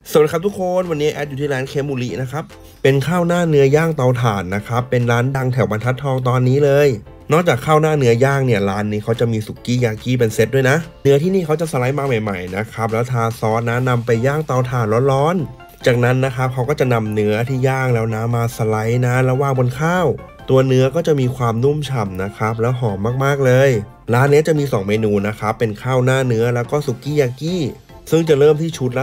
สวัสดีครับทุกคนวันนี้แอดอยู่ที่ร้านเคมูรินะครับเป็นข้าวหน้าเนื้อย่างเตาถ่านนะครับเป็นร้านดังแถวบรรทัดทองตอนนี้เลยนอกจากข้าวหน้าเนื้อย่างเนี่ยร้านนี้เขาจะมีสุกี้ยากิเป็นเซตด้วยนะเนื้อที่นี่เขาจะสไลด์มาใหม่ๆนะครับแล้วทาซอสนะนำไปย่างเตาถ่านร้อนๆจากนั้นนะครับเขาก็จะนำเนื้อที่ย่างแล้วนะมาสไลด์นะแล้ววางบนข้าวตัวเนื้อก็จะมีความนุ่มฉ่ำนะครับแล้วหอมมากๆเลยร้านนี้จะมี2เมนูนะครับเป็นข้าวหน้าเนื้อแล้วก็สุกี้ยากิซึ่งจะเริ่มที่ชุดละ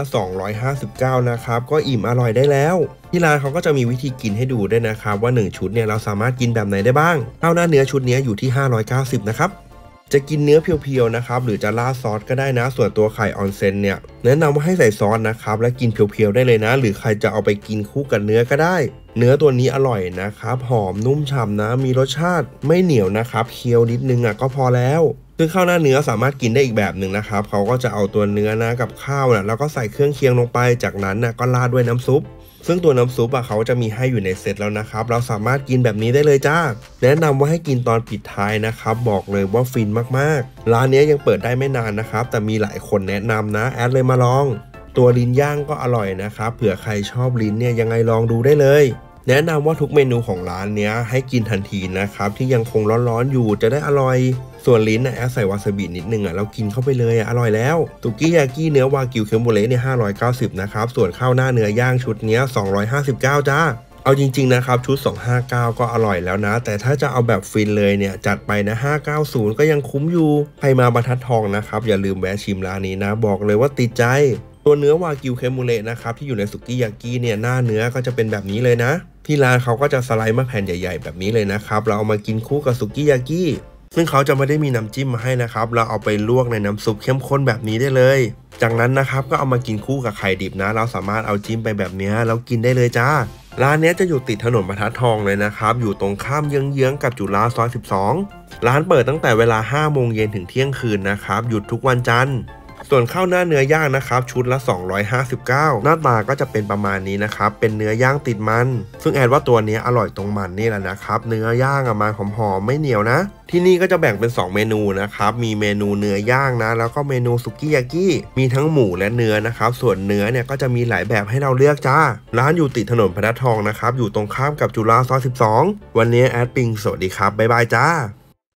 259นะครับก็อิ่มอร่อยได้แล้วที่ร้านเขาก็จะมีวิธีกินให้ดูด้วยนะครับว่า1ชุดเนี่ยเราสามารถกินแบบไหนได้บ้างข้าวหน้าเนื้อชุดนี้อยู่ที่590นะครับจะกินเนื้อเพียวๆนะครับหรือจะราดซอสก็ได้นะส่วนตัวไข่ออนเซ็นเนี่ยแนะนำว่าให้ใส่ซอสนะครับและกินเพียวๆได้เลยนะหรือใครจะเอาไปกินคู่กับเนื้อก็ได้เนื้อตัวนี้อร่อยนะครับหอมนุ่มฉ่ำนะมีรสชาติไม่เหนียวนะครับเคี้ยวนิดนึงก็พอแล้วซึ่งข้าวหน้าเนื้อสามารถกินได้อีกแบบหนึ่งนะครับเขาก็จะเอาตัวเนื้อนะกับข้าวนะแล้วก็ใส่เครื่องเคียงลงไปจากนั้นก็ราดด้วยน้ำซุปซึ่งตัวน้ำซุปเขาจะมีให้อยู่ในเซตแล้วนะครับเราสามารถกินแบบนี้ได้เลยจ้าแนะนำว่าให้กินตอนปิดท้ายนะครับบอกเลยว่าฟินมากๆร้านนี้ยังเปิดได้ไม่นานนะครับแต่มีหลายคนแนะนำนะแอดเลยมาลองตัวลิ้นย่างก็อร่อยนะครับเผื่อใครชอบลิ้นเนี่ยยังไงลองดูได้เลยแนะนำว่าทุกเมนูของร้านนี้ให้กินทันทีนะครับที่ยังคงร้อนๆอยู่จะได้อร่อยส่วนลิ้นแอดใส่วาซาบินิดนึงเรากินเข้าไปเลยอร่อยแล้วสุกี้ยากิเนื้อวากิวเคมโบเระเนี่ย590นะครับส่วนข้าวหน้าเนื้อย่างชุดเนี้ย259จ้าเอาจริงๆนะครับชุด259ก็อร่อยแล้วนะแต่ถ้าจะเอาแบบฟินเลยเนี่ยจัดไปนะ590ก็ยังคุ้มอยู่ใครมาบรรทัดทองนะครับอย่าลืมแวะชิมร้านนี้นะบอกเลยว่าติดใจตัวเนื้อวากิวเคมโบเระนะครับที่อยู่ในสุกี้ยากิเนี่ยหน้าเนื้อก็จะเป็นแบบนี้เลยนะที่ร้านเขาก็จะสไลด์มาแผ่นใหญ่ๆแบบนี้เลยนะครับเราเอามากินคู่กับสุกี้ยากิซึ่งเขาจะไม่ได้มีน้ำจิ้มมาให้นะครับเราเอาไปลวกในน้ำซุปเข้มข้นแบบนี้ได้เลยจากนั้นนะครับก็เอามากินคู่กับไข่ดิบนะเราสามารถเอาจิ้มไปแบบนี้แล้วกินได้เลยจ้าร้านนี้จะอยู่ติดถนนบรรทัดทองเลยนะครับอยู่ตรงข้ามเยื้องๆกับจุฬาซอย12ร้านเปิดตั้งแต่เวลา5โมงเย็นถึงเที่ยงคืนนะครับหยุดทุกวันจันทร์ส่วนข้าวหน้าเนื้อย่างนะครับชุดละ259หน้าตาก็จะเป็นประมาณนี้นะครับเป็นเนื้อย่างติดมันซึ่งแอดว่าตัวนี้อร่อยตรงมันนี่แหละนะครับเนื้อย่างมันหอมๆไม่เหนียวนะที่นี่ก็จะแบ่งเป็น2เมนูนะครับมีเมนูเนื้อย่างนะแล้วก็เมนูสุกี้ยากิมีทั้งหมูและเนื้อนะครับส่วนเนื้อเนี่ยก็จะมีหลายแบบให้เราเลือกจ้าร้านอยู่ติดถนนบรรทัดทองนะครับอยู่ตรงข้ามกับจุฬาซอย12วันนี้แอดปิงสวัสดีครับบ๊ายบายจ้า